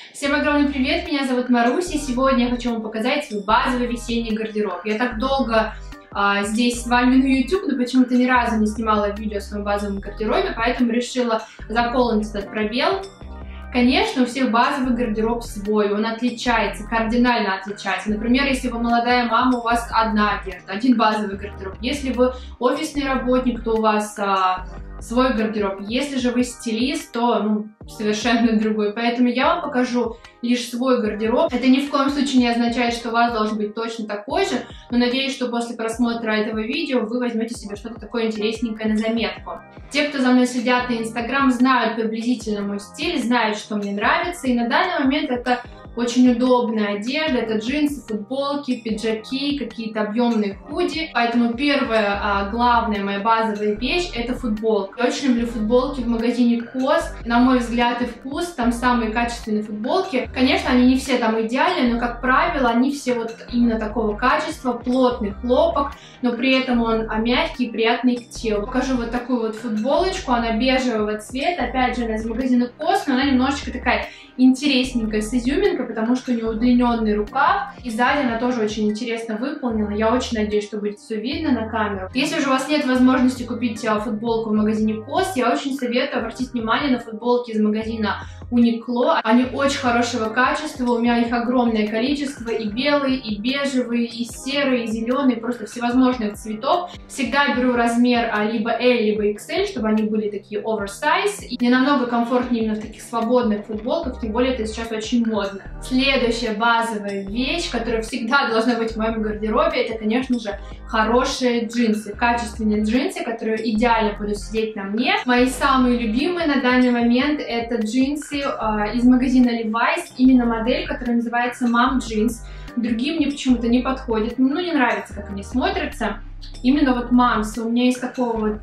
Всем огромный привет, меня зовут Маруся, и сегодня я хочу вам показать свой базовый весенний гардероб. Я так долго здесь с вами на YouTube, но почему-то ни разу не снимала видео о своем базовом гардеробе, поэтому решила заполнить этот пробел. Конечно, у всех базовый гардероб свой, он отличается, кардинально отличается. Например, если вы молодая мама, у вас одна одежда, один базовый гардероб. Если вы офисный работник, то у вас свой гардероб. Если же вы стилист, то совершенно другой. Поэтому я вам покажу лишь свой гардероб. Это ни в коем случае не означает, что у вас должен быть точно такой же, но надеюсь, что после просмотра этого видео вы возьмете себе что-то такое интересненькое на заметку. Те, кто за мной следят на Instagram, знают приблизительно мой стиль, знают, что мне нравится, и на данный момент это очень удобная одежда, это джинсы, футболки, пиджаки, какие-то объемные худи. Поэтому первая, главная моя базовая вещь — это футболка. Я очень люблю футболки в магазине COS. На мой взгляд и вкус, там самые качественные футболки. Конечно, они не все там идеальные, но, как правило, они все вот именно такого качества, плотный хлопок, но при этом он мягкий и приятный к телу. Покажу вот такую вот футболочку, она бежевого цвета, опять же, она из магазина COS, но она немножечко такая интересненькая, с изюминкой, потому что у нее удлиненный рукав, и сзади она тоже очень интересно выполнена. Я очень надеюсь, что будет все видно на камеру. Если же у вас нет возможности купить футболку в магазине COS, я очень советую обратить внимание на футболки из магазина Uniqlo. Они очень хорошего качества, у меня их огромное количество, и белые, и бежевые, и серые, и зеленые, просто всевозможных цветов. Всегда беру размер либо L, либо XL, чтобы они были такие oversize, и мне намного комфортнее именно в таких свободных футболках, тем более это сейчас очень модно. Следующая базовая вещь, которая всегда должна быть в моем гардеробе, это, конечно же, хорошие джинсы, качественные джинсы, которые идеально будут сидеть на мне. Мои самые любимые на данный момент это джинсы из магазина Levi's, именно модель, которая называется Mom Jeans. Другие мне почему-то не подходят, не нравится, как они смотрятся. Именно вот Мамсы у меня есть такого вот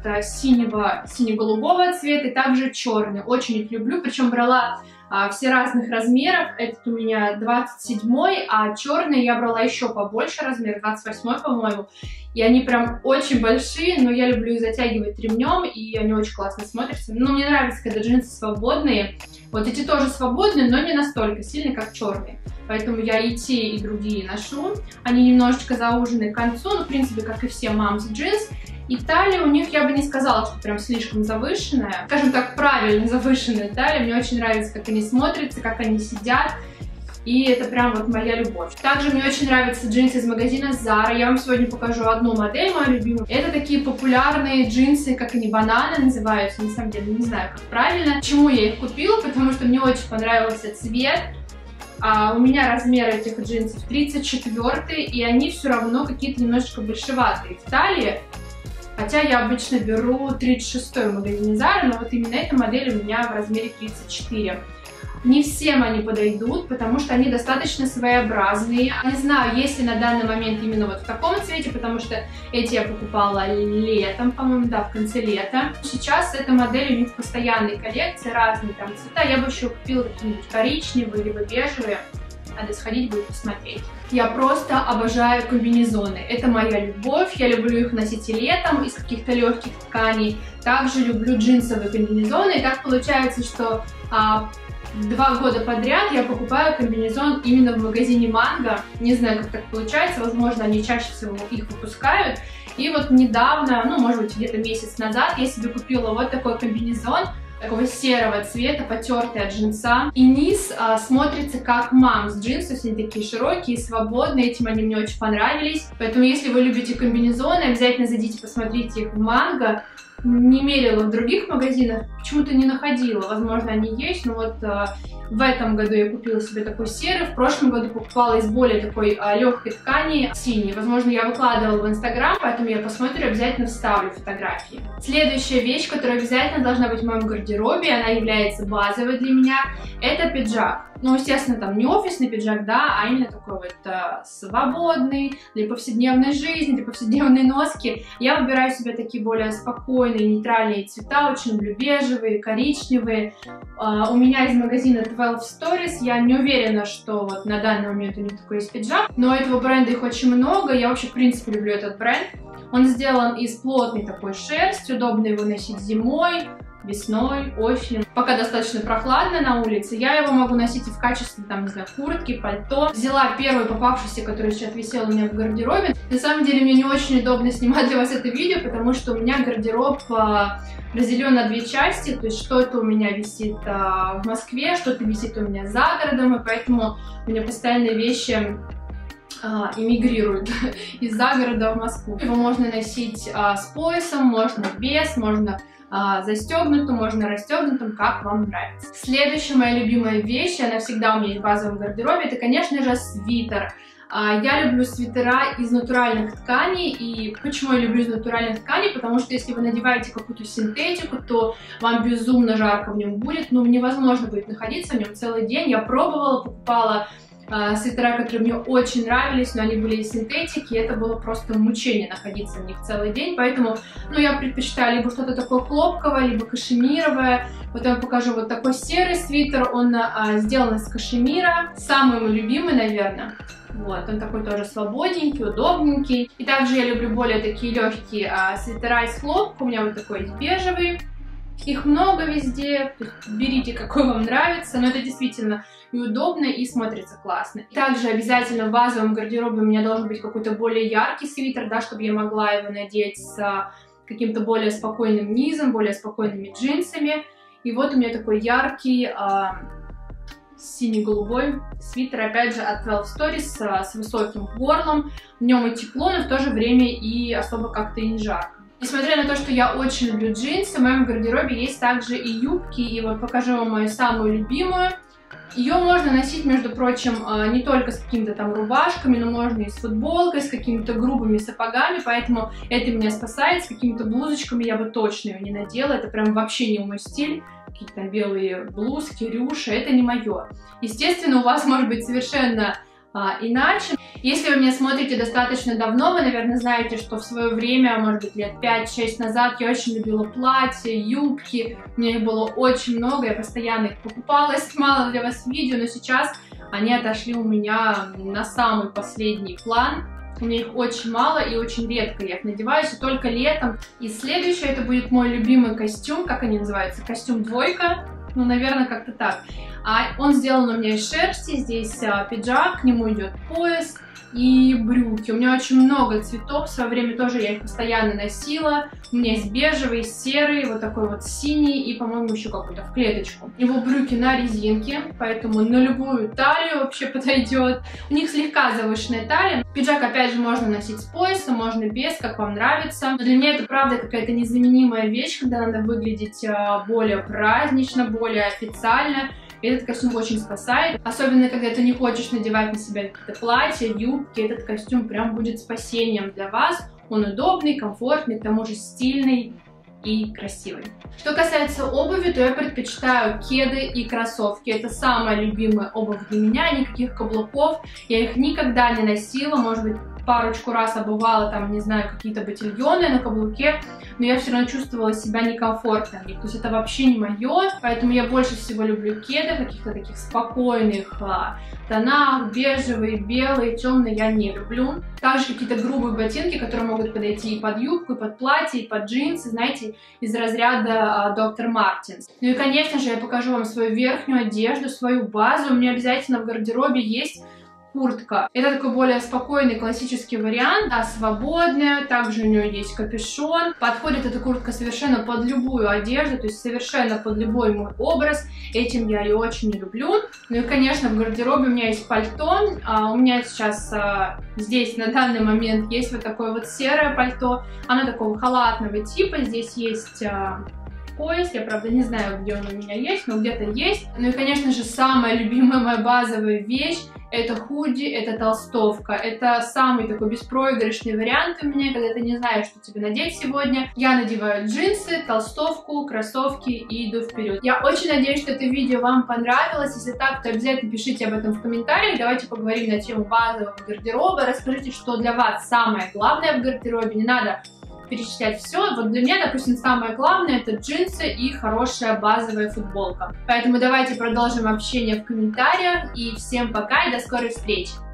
сине-голубого цвета и также черный. Очень их люблю, причем брала все разных размеров. Этот у меня 27-й, а черный я брала еще побольше размер, 28-й, по-моему. И они прям очень большие, но я люблю их затягивать ремнем, и они очень классно смотрятся. Но мне нравится, когда джинсы свободные. Вот эти тоже свободные, но не настолько сильные, как черные. Поэтому я и те, и другие ношу. Они немножечко заужены к концу, но в принципе, как и все Moms Jeans. И талия у них, я бы не сказала, что прям слишком завышенная. Скажем так, правильно завышенная талия. Мне очень нравится, как они смотрятся, как они сидят. И это прям вот моя любовь. Также мне очень нравятся джинсы из магазина Zara. Я вам сегодня покажу одну модель, мою любимую. Это такие популярные джинсы, как они, бананы называются. На самом деле, не знаю, как правильно. Почему я их купила? Потому что мне очень понравился цвет. У меня размер этих джинсов 34, и они все равно какие-то немножечко большеватые в талии. Хотя я обычно беру 36 в магазине Zara, но вот именно эта модель у меня в размере 34. Не всем они подойдут, потому что они достаточно своеобразные. Не знаю, есть ли на данный момент именно вот в таком цвете, потому что эти я покупала летом, по-моему, да, в конце лета. Сейчас эта модель у них в постоянной коллекции, разные там цвета. Я бы еще купила какие-нибудь коричневые, либо бежевые. Надо сходить, будет посмотреть. Я просто обожаю комбинезоны. Это моя любовь. Я люблю их носить и летом из каких-то легких тканей. Также люблю джинсовые комбинезоны. И так получается, что 2 года подряд я покупаю комбинезон именно в магазине Mango. Не знаю, как так получается. Возможно, они чаще всего их выпускают. И вот недавно, может быть, где-то месяц назад, я себе купила вот такой комбинезон такого серого цвета, потертый от джинса. И низ смотрится как Moms джинсы, все они такие широкие, свободные, этим они мне очень понравились. Поэтому, если вы любите комбинезоны, обязательно зайдите, посмотрите их в Mango. Не мерила в других магазинах, почему-то не находила. Возможно, они есть, но вот в этом году я купила себе такой серый, в прошлом году покупала из более такой легкой ткани синий. Возможно, я выкладывала в Instagram, поэтому я посмотрю, обязательно вставлю фотографии. Следующая вещь, которая обязательно должна быть в моем гардеробе, она является базовой для меня, это пиджак. Естественно, там не офисный пиджак, да, а именно такой вот свободный, для повседневной жизни, для повседневной носки. Я выбираю себе такие более спокойные, нейтральные цвета, очень люблю бежевые, коричневые. У меня из магазина 12 Stories, я не уверена, что вот на данный момент у них такой есть пиджак, но этого бренда их очень много, я вообще в принципе люблю этот бренд. Он сделан из плотной такой шерсти, удобно его носить зимой, весной, осенью. Пока достаточно прохладно на улице, я его могу носить и в качестве, там, не знаю, куртки, пальто. Взяла первый попавшийся, который сейчас висел у меня в гардеробе. На самом деле, мне не очень удобно снимать для вас это видео, потому что у меня гардероб разделен на две части, то есть что-то у меня висит в Москве, что-то висит у меня за городом, и поэтому у меня постоянные вещи эмигрируют из загорода в Москву. Его можно носить с поясом, можно без, можно застегнутым, можно расстегнутым, как вам нравится. Следующая моя любимая вещь, она всегда у меня есть в базовом гардеробе, это, конечно же, свитер. Я люблю свитера из натуральных тканей. И почему я люблю из натуральных тканей? Потому что если вы надеваете какую-то синтетику, то вам безумно жарко в нем будет. Ну, невозможно будет находиться в нем целый день. Я пробовала, покупала свитера, которые мне очень нравились, но они были из синтетики, и это было просто мучение находиться в них целый день, поэтому, ну, я предпочитаю либо что-то такое хлопковое, либо кашемировое. Вот я вам покажу вот такой серый свитер, он сделан из кашемира, самый мой любимый, наверное. Вот, он такой тоже свободненький, удобненький. И также я люблю более такие легкие свитера из хлопка, у меня вот такой есть бежевый. Их много везде, то есть берите, какой вам нравится, но это действительно и удобно, и смотрится классно. Также обязательно в базовом гардеробе у меня должен быть какой-то более яркий свитер, да, чтобы я могла его надеть с каким-то более спокойным низом, более спокойными джинсами. И вот у меня такой яркий синий-голубой свитер, опять же, от 12 Stories с высоким горлом. В нем и тепло, но в то же время и особо как-то и не жарко. Несмотря на то, что я очень люблю джинсы, в моем гардеробе есть также и юбки, и вот покажу вам мою самую любимую. Ее можно носить, между прочим, не только с какими-то там рубашками, но можно и с футболкой, с какими-то грубыми сапогами, поэтому это меня спасает. С какими-то блузочками я бы точно ее не надела, это прям вообще не мой стиль. Какие-то там белые блузки, рюши, это не мое. Естественно, у вас может быть совершенно иначе. Если вы меня смотрите достаточно давно, вы, наверное, знаете, что в свое время, может быть, лет 5-6 назад, я очень любила платья, юбки. У меня их было очень много, я постоянно их покупала, снимала для вас видео, но сейчас они отошли у меня на самый последний план. У меня их очень мало и очень редко я их надеваю, и только летом. И следующее, это будет мой любимый костюм, как они называются? Костюм двойка. Ну, наверное, как-то так. Он сделан у меня из шерсти, здесь пиджак, к нему идет пояс и брюки. У меня очень много цветов, в свое время тоже я их постоянно носила. У меня есть бежевый, серый, вот такой вот синий и, по-моему, еще какой-то в клеточку. Его брюки на резинке, поэтому на любую талию вообще подойдет. У них слегка завышенная талия. Пиджак, опять же, можно носить с поясом, можно без, как вам нравится. Но для меня это, правда, какая-то незаменимая вещь, когда надо выглядеть более празднично, более официально. И этот костюм очень спасает. Особенно, когда ты не хочешь надевать на себя какие-то платья, юбки. Этот костюм прям будет спасением для вас. Он удобный, комфортный, к тому же стильный и красивый. Что касается обуви, то я предпочитаю кеды и кроссовки. Это самая любимая обувь для меня. Никаких каблуков. Я их никогда не носила. Может быть, парочку раз обувала, там, не знаю, какие-то ботильоны на каблуке, но я все равно чувствовала себя некомфортно в них. То есть это вообще не мое, поэтому я больше всего люблю кеды в каких-то таких спокойных тонах, бежевые, белые, темные я не люблю. Также какие-то грубые ботинки, которые могут подойти и под юбку, и под платье, и под джинсы, знаете, из разряда Dr. Martens. Ну и, конечно же, я покажу вам свою верхнюю одежду, свою базу. У меня обязательно в гардеробе есть куртка. Это такой более спокойный классический вариант, да, свободная, также у нее есть капюшон. Подходит эта куртка совершенно под любую одежду, то есть совершенно под любой мой образ. Этим я ее очень не люблю. Ну и, конечно, в гардеробе у меня есть пальто. У меня сейчас здесь на данный момент есть вот такое вот серое пальто. Оно такого халатного типа. Здесь есть пояс, я, правда, не знаю, где он у меня есть, но где-то есть. Ну и, конечно же, самая любимая моя базовая вещь — это худи, это толстовка. Это самый такой беспроигрышный вариант у меня, когда ты не знаешь, что тебе надеть сегодня. Я надеваю джинсы, толстовку, кроссовки и иду вперед. Я очень надеюсь, что это видео вам понравилось. Если так, то обязательно пишите об этом в комментариях. Давайте поговорим на тему базового гардероба. Расскажите, что для вас самое главное в гардеробе. Не надо перечислять все. Вот для меня, допустим, самое главное — это джинсы и хорошая базовая футболка. Поэтому давайте продолжим общение в комментариях. И всем пока и до скорой встречи!